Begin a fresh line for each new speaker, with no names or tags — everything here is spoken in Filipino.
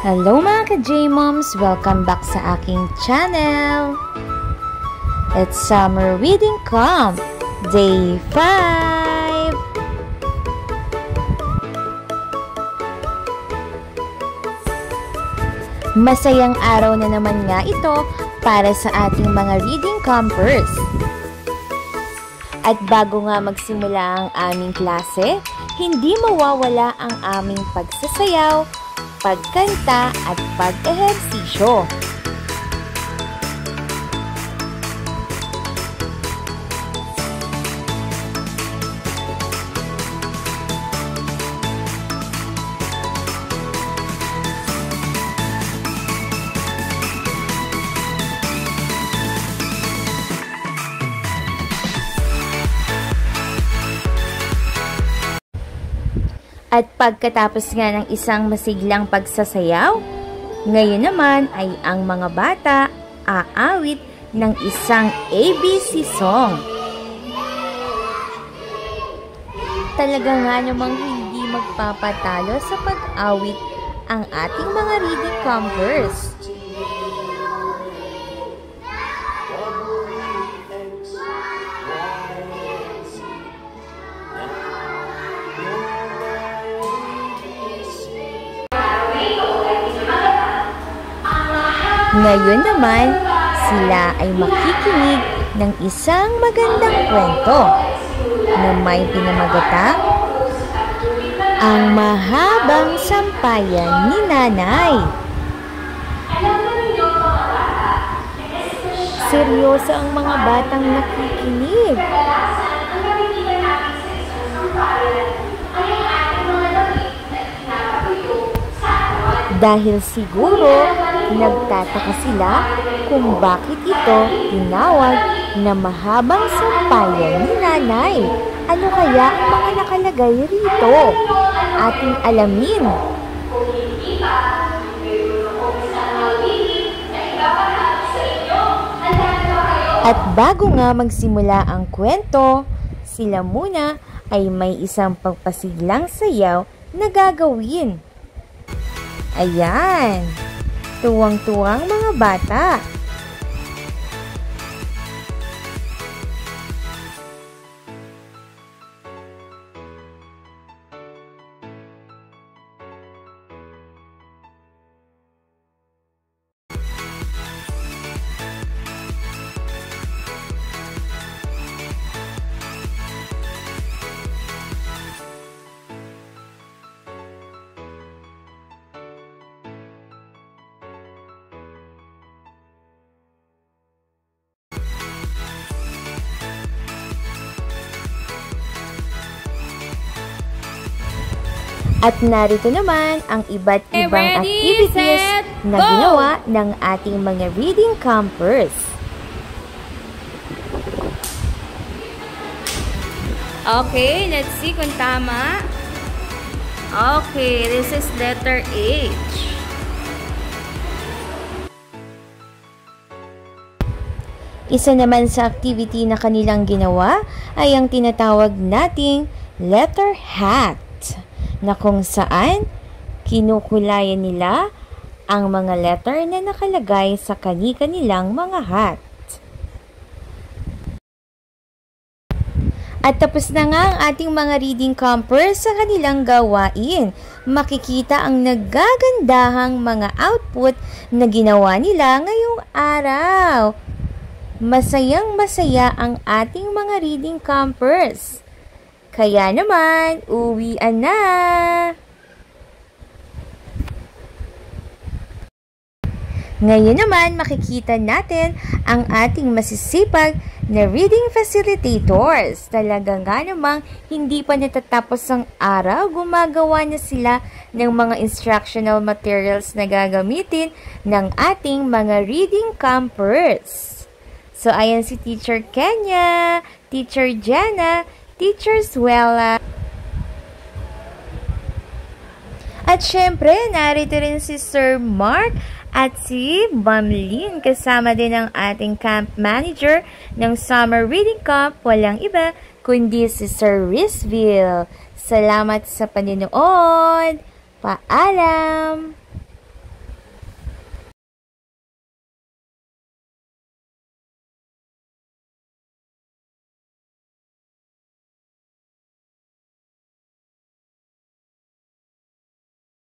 Hello mga ka-JMoms! Welcome back sa aking channel! It's Summer Reading Camp, Day 5! Masayang araw na naman nga ito para sa ating mga reading campers. At bago nga magsimula ang aming klase, hindi mawawala ang aming pagsasayaw, pagkanta at pag-ehersisyo. At pagkatapos nga ng isang masiglang pagsasayaw, ngayon naman ay ang mga bata aawit ng isang ABC song. Talaga nga namang hindi magpapatalo sa pag-awit ang ating mga reading campers. Ngayon naman, sila ay makikinig ng isang magandang kwento na may pinamagatang Ang Mahabang Sampayan ni Nanay. Seryoso ang mga batang nakikinig. Dahil siguro, nagtataka sila kung bakit ito tinawag na Mahabang Sampayan ni Nanay. Ano kaya ang mga nakalagay rito? Ating alamin. At bago nga magsimula ang kwento, sila muna ay may isang pagpasiglang sayaw na gagawin. Ayan! Tuwang-tuwang mga bata. At narito naman ang iba't ibang activities na ginawa ng ating mga reading campers.
Okay, let's see kung tama. Okay, this is letter H.
Isa naman sa activity na kanilang ginawa ay ang tinatawag nating letter hat, na kung saan kinukulayan nila ang mga letter na nakalagay sa kani-kanilang mga hat. At tapos na nga ang ating mga reading campers sa kanilang gawain. Makikita ang nagagandahang mga output na ginawa nila ngayong araw. Masayang-masaya ang ating mga reading campers. Kaya naman, uwian na! Ngayon naman, makikita natin ang ating masisipag na reading facilitators. Talaga nga namang hindi pa natatapos ang araw, gumagawa na sila ng mga instructional materials na gagamitin ng ating mga reading campers. So, ayan si Teacher Kenya, Teacher Jana, Teacher Swella. At syempre, narito rin si Sir Mark at si Ma'am Lynn. Kasama din ang ating camp manager ng Summer Reading Camp. Walang iba kundi si Sir Rizville. Salamat sa paninood. Paalam!